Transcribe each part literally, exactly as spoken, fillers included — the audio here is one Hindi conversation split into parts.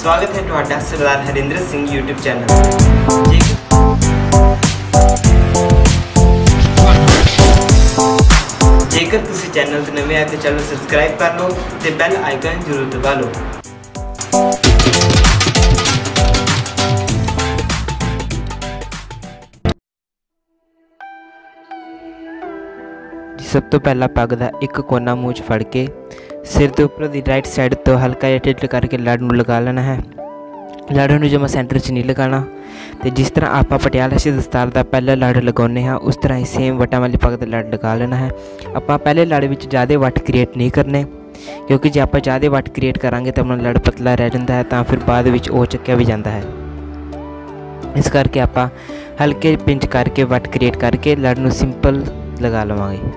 स्वागत है तुहाडा सरदार हरिंदर सिंह यूट्यूब चैनल। जेकर तुसी चैनल ते नवे आए तो चैनल सबसक्राइब कर लो ते बैल आइकन जरूर दबा लो। सब तो पहला पग का एक कोना मूँह च फड़ के सिर के उपर की राइट साइड तो हल्का जिहा टिल्ट करके लड़ नूं लगा लेना है। लड़ नूं जमा सेंटर च नहीं लगाना। तो जिस तरह आप पटियाला सी दस्तार का पहला लड़ लगाने हाँ उस तरह ही सेम वटां वाली पग का लड़ लगा लेना है। आप पहले लड़ में ज़्यादा वट क्रिएट नहीं करने, क्योंकि जो आप ज़्यादा वट क्रिएट करांगे तो अपना लड़ पतला रह जाता है, तो फिर बाद में वो चक्या भी जाता है। इस करके आप हल्के पिंच करके वट क्रिएट करके लड़ नूं सिंपल लगा लवांगे।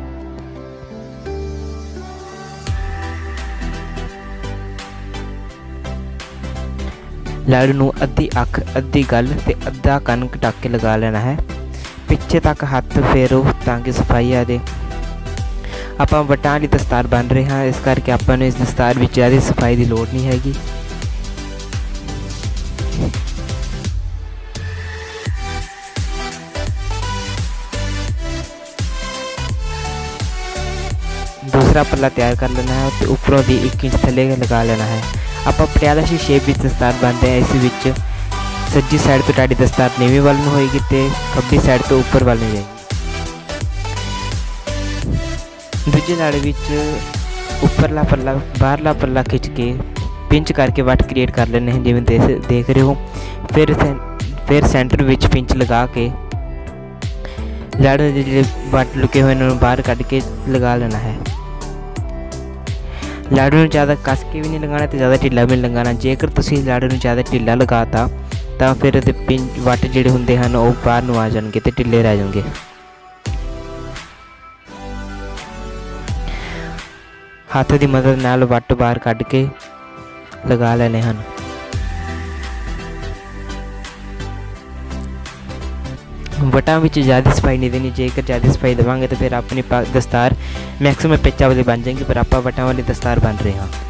लड़ नूं अद्धी अख अद्धी गल ते अद्धा कन ढक के लगा लेना है। पिछे तक हाथ फेरो ताकि सफाई आ जाए। आप वटां वाली दस्तार बन रहे हैं, इस करके आपां नूं इस दस्तार विच ज़्यादा सफाई की लोड़ नहीं हैगी। दूसरा पल्ला तैयार कर लेना है तो उपरों भी एक इंच थले लगा लेना है। आप पटियाला सी शेप में दस्तार बन रहे हैं। इस विच सज्जी साइड तो तुहाडी दस्तार नीवी वाल नूं होएगी ते खब्बी साइड तो उपर वाल नूं जाएगी। दूजे लड़ विच उपरला पल्ला बाहरला पल्ला खिंच के पिंच करके वट क्रिएट कर लेने हैं जिवें देख देख रहे हो। फिर फिर सेंटर विच पिंच लगा के लड़ जिहड़े वट लुके हुए उन्होंने बाहर कढ़ के लगा लेना है। लड़ नूं ज़्यादा कस के भी नहीं लगाना तो ज़्यादा ढिला भी नहीं लगाना। जेकर तुसीं लड़ नूं ज़्यादा ढिला लगाता तो फिर पिंच वट जिहड़े हुंदे हन वो बाहर नूं आ जाणगे ते ढिले रह जाणगे। हाथ की मदद नाल वट बाहर कढ़ के लगा लेने हन। वटां विच ज़्यादा सफाई नहीं देनी। जेकर ज़्यादा सफाई देवांगे तो फिर अपनी दस्तार मैक्सिमम पिच्चा वाली बन जाएंगी, पर आप वटां वाली दस्तार बन रहे हैं।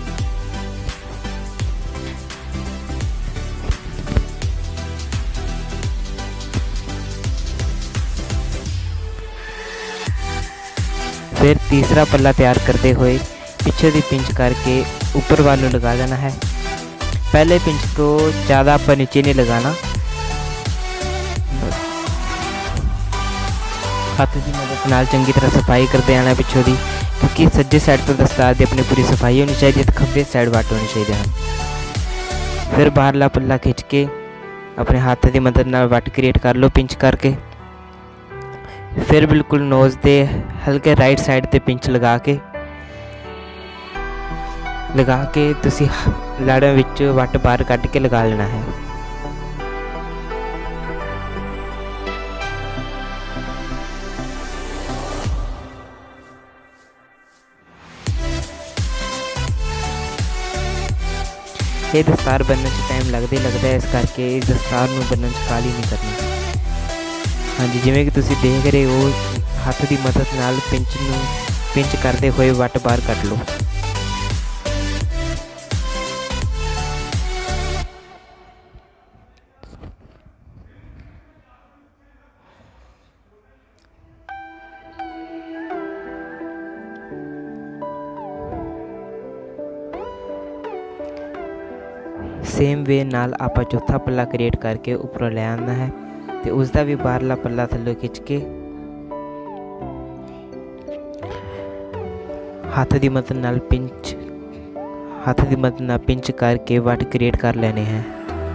फिर तीसरा पल्ला तैयार करते हुए पीछे की पिंच करके ऊपर वालों लगा लेना है। पहले पिंच को ज़्यादा आप नीचे नहीं लगाना। हाथ की मदद नाल चंगी तरह सफाई करते आना पिछों दी, क्योंकि सज्जे साइड तो दस्तार की अपनी पूरी सफाई होनी चाहिए तो खब्बे साइड वट होनी चाहिए हैं। फिर बाहरला पल्ला खिंच के अपने हाथ की मदद नाल वट क्रिएट कर लो पिंच करके। फिर बिल्कुल नोज के हल्के राइट साइड ते पिंच लगा के लगा के तुसी लड़ विच वट बाहर कढ़ के लगा लेना है। ये दस्तार बनने से टाइम लगता ही लगता है, इस करके इस दस्तार नूं बनने से काली नहीं करनी। हाँ जी, जिवें कि तुसीं देख रहे हो हाथ की मदद नाल पिंच नूं पिंच करते हुए वट बाहर कट लो। सेम वे नाल आप चौथा पल्ला क्रिएट करके ऊपर ले आना है तो उसका भी बाहरला पल्ला थल्ले खिंच के हाथ की मदद नाल पिंच हाथ की मदद नाल पिंच करके वट क्रिएट कर लेने हैं।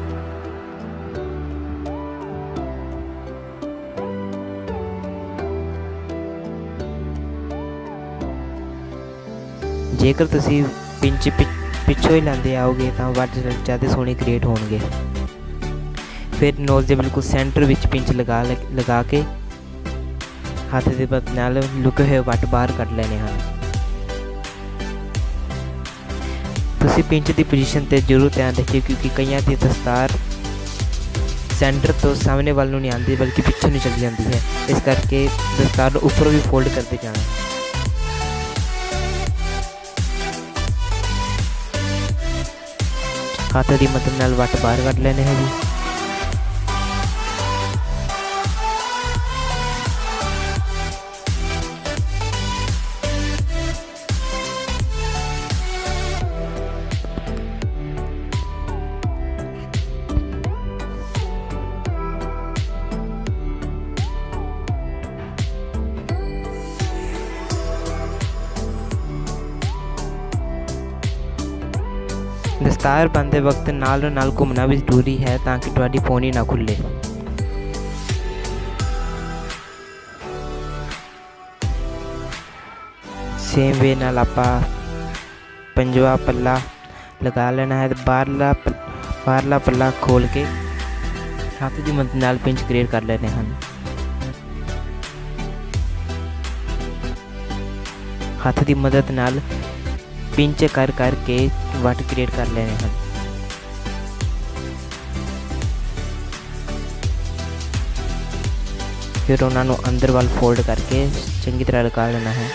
जेकर तुसी पिंच पिछों ही लाते आओगे तो वट ज़्यादा सोहने क्रिएट होंगे। फिर नोज के बिल्कुल सेंटर विच पिंच लगा लगा के हाथ की मदद नाल लुके हुए वट बाहर कढ़ लेने हैं। तुसी पिंच की पोजीशन ते जरूर ध्यान रखिए, क्योंकि कई की दस्तार सेंटर तो सामने वाल नहीं आती बल्कि पिछों नहीं चली जाती है। इस करके दस्तार ऊपर भी फोल्ड करते जाना है। हत्थ की मदद नाल वट बाहर कढ लेने हैं जी। दस्तार बनते वक्त नाल नाल घूमना भी जरूरी है ताकि तुहाडी पोनी ना खुले। सेम वे नाल आपां पंजवा पल्ला लगा लेना है। बाहरला बाहरला पल्ला खोल के हाथ की मदद नाल पिंच क्रिएट कर लेने हैं। हाथ की मदद नाल पिंच कर करके वट क्रिएट कर लेने हैं। फिर उन्होंने अंदर वाल फोल्ड करके चंगी तरह लगा लेना है।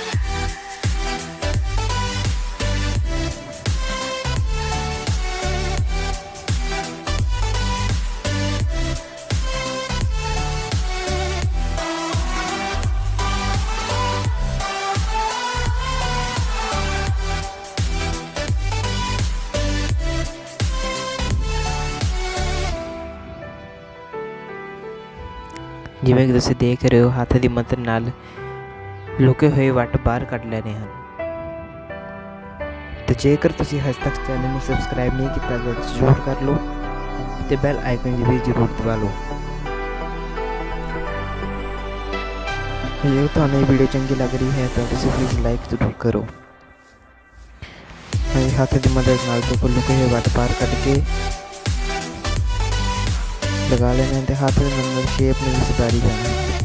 जिवें कि तुसीं देख रहे हो हाथ की मदद नाल लुके हुए वट बाहर कढ लेने हैं। तो जेकर तुसीं हज तक चैनल में सबसक्राइब नहीं किया तो जरूर कर लो तो बैल आइकन भी जरूर दबा लो। जे तुहानूं ये वीडियो चंगी लग रही है तो तुसीं प्लीज़ लाइक जरूर करो। हाथ की मदद नाल तो लुके हुए वट बाहर कढ के लगा लेने हैं। हाथ में नंबर शेप में भी सुधारी जाना है।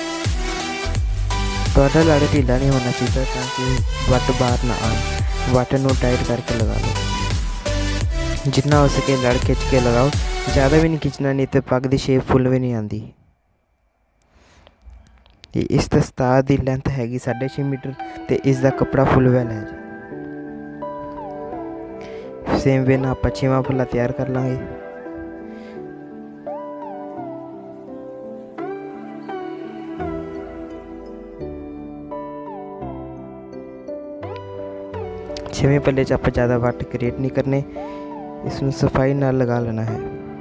तो लड़ ढीला नहीं होना चाहिए ताकि वट बाहर ना आए। वट नू टाइट करके लगा लो, जितना हो सके लड़ खिंच के लगाओ। ज़्यादा भी नहीं खिंचना, नहीं तो पग की शेप फुल भी नहीं आती। इस दस्तार की लेंथ हैगी साढ़े छे मीटर तो इसका कपड़ा फुल वेल है। सेम वे ना आप छेवां पल्ला तैयार कर लाँगे। छेवें पल्ले च आप ज़्यादा वट क्रिएट नहीं करने, इसमें सफाई नाल लगा लेना है।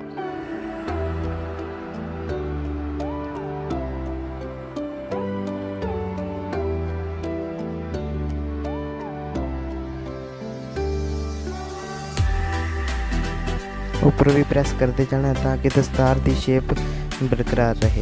ऊपर भी प्रेस करते जाना ताकि दस्तार की शेप बरकरार रहे।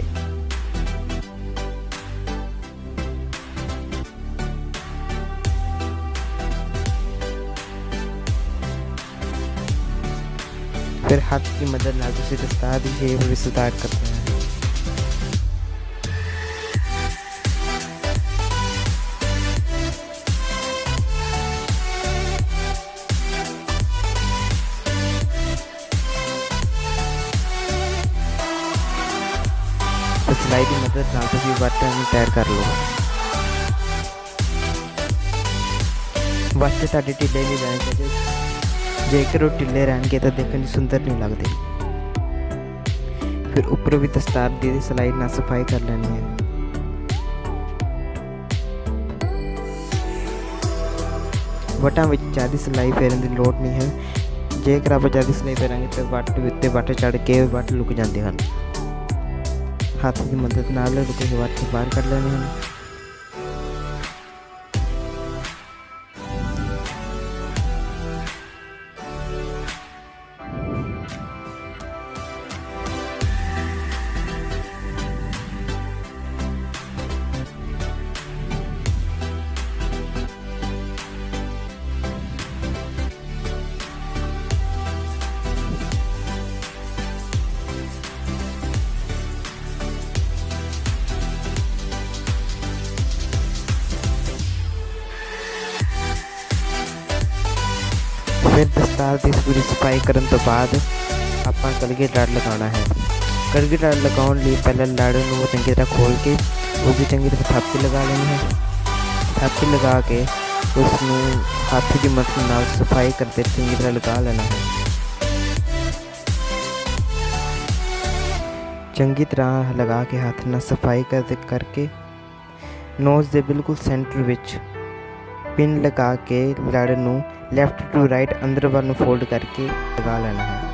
फिर हाथ की मदद नाल तुसीं दस्तार की शेप भी सुधार करते हैं। तो सिलाई की मदद नाल तुसीं वट तैयार कर लो। वट तुहाडे ढिले नहीं रहने चाहिए, जेकर वो ढिले रहेंगे तो देखने सुंदर नहीं लगते। फिर ऊपर भी दस्तार की सिलाई ना सफाई कर लेनी है। वटां विच ज़्यादा सिलाई फेरन की लोड़ नहीं है। जेकर आप ज़्यादा सिलाई फेरांगे तो वट उत्ते वट चढ़ के वट लुक जाते हैं। हाथ की मदद नाल लुके वट बाहर कर लेने हैं। फिर दस्तार की पूरी सफाई करने तो बाद आपां कलगी लड़ लगाना है। कलगी लड़ लगाने लिए पहले लड़ को चंगी तरह खोल के उसकी चंगी तरह थापी लगा लेनी है। थापी लगा के उसनू हाथ की मदद नाल सफाई करते चंगी तरह लगा लेना है। ਚੰਗੀ ਤਰ੍ਹਾਂ ਲਗਾ ਕੇ ਹੱਥ ਨਾਲ ਸਫਾਈ ਕਰ ਕਰਕੇ ਨੋਜ਼ ਦੇ ਬਿਲਕੁਲ ਸੈਂਟਰ ਵਿੱਚ ਪਿਨ ਲਗਾ ਕੇ ਲੜ ਨੂੰ ਲੈਫਟ ਟੂ ਰਾਈਟ ਅੰਦਰ ਵੱਲ ਨੂੰ ਫੋਲਡ ਕਰਕੇ ਲਗਾ ਲੈਣਾ ਹੈ।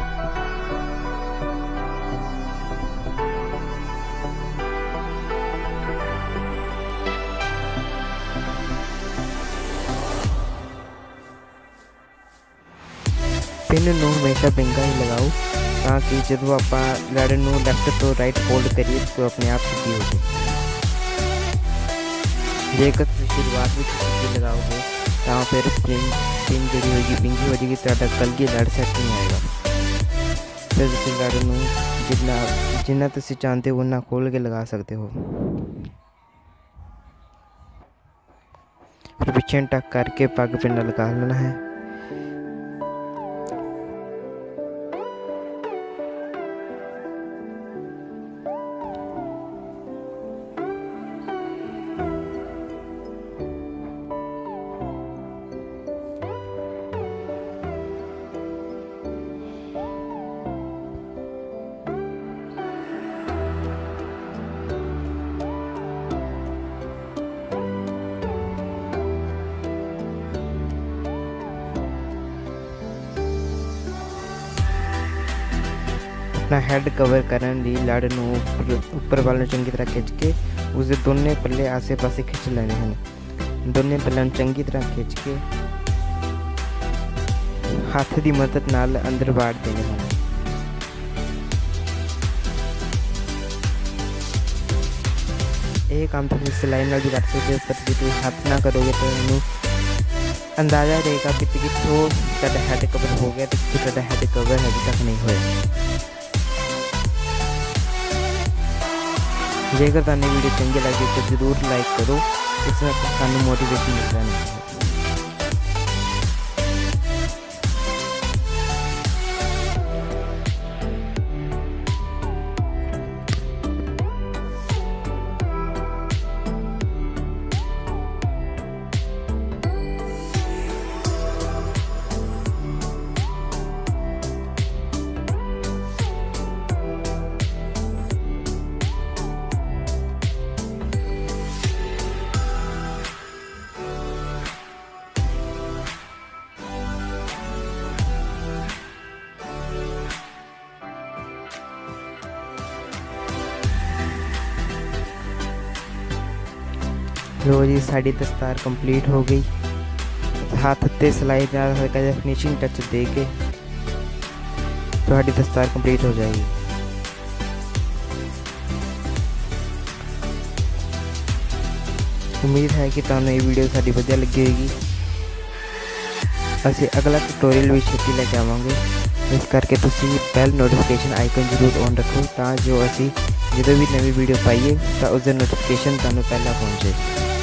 पिन ਨੂੰ हमेशा पिंगा ही लगाओ ताकि जो आप लड़ ਨੂੰ लैफ्ट तो राइट फोल्ड करिए तो अपने आप सीधी हो जाए। जेकर तुम शुरुआत में सीधी लगाओगे तो फिर पिन पिन जी होगी पिंगी हो जाएगी तो कलगी लड़ सैट नहीं आएगा। फिर तुम लड़ ਨੂੰ जिन्ना जिन्ना तुम चाहते हो उन्ना खोल के लगा सकते हो। फिर पीछे टक करके पग पिन लगा लेना है। अपना हैड कवर करने लिए लड़ ਨੂੰ ਉੱਪਰ ਵੱਲ ਨੂੰ ਚੰਗੀ ਤਰ੍ਹਾਂ ਖਿੱਚ ਕੇ ਉਸਦੇ ਦੋਨੇ ਪੱਲੇ ਆਸੇ ਪਾਸੇ ਖਿੱਚ ਲੈਣੇ ਹਨ। ਦੋਨੇ ਪੱਲਿਆਂ ਨੂੰ ਚੰਗੀ ਤਰ੍ਹਾਂ ਖਿੱਚ ਕੇ ਹੱਥ ਦੀ ਮਦਦ ਨਾਲ ਅੰਦਰ ਵਾੜ ਦੇਣੇ ਹਨ। ਇਹ ਕੰਮ ਤੁਸੀਂ ਸਿਲਾਈ ਨਾਲ ਵੀ ਕਰ ਸਕਦੇ ਹੋ, ਪਰ ਜੇ ਤੁਸੀਂ ਹੱਥ ਨਾਲ ਕਰੋਗੇ ਤਾਂ ਇਹਨੂੰ ਅੰਦਾਜ਼ਾ ਰਹੇਗਾ ਕਿ ਕਿੱਥੋਂ ਤੁਹਾਡਾ ਹੈਡ ਕਵਰ ਹੋ ਗਿਆ ਤੇ ਕਿੱਥੋਂ ਤੁਹਾਡਾ ਹੈਡ ਕਵਰ ਹਜੇ ਤੱਕ ਨਹੀਂ ਹੋਇਆ। जेकर तुहानू वीडियो चंगी लगे तो जरूर लाइक करो, इससे सानू मोटिवेशन मिलता है। लो जी साड़ी दस्तार कंप्लीट हो गई। हाथ ते सिलाई नाल हल्का जिहा फिनिशिंग टच दे के तुहाडी दस्तार कंप्लीट हो जाएगी। उम्मीद है कि तुहानू ये वीडियो साडी वधिया लगी होगी। असीं अगला ट्यूटोरियल भी छेती लेके आवांगे, इस करके तुसीं बैल नोटिफिकेशन आइकन जरूर ऑन रखो तां जो असीं ਜਦੋਂ भी नवी वीडियो पाइए तो उसका नोटिफिकेशन तुहानू पहला पहुँचे।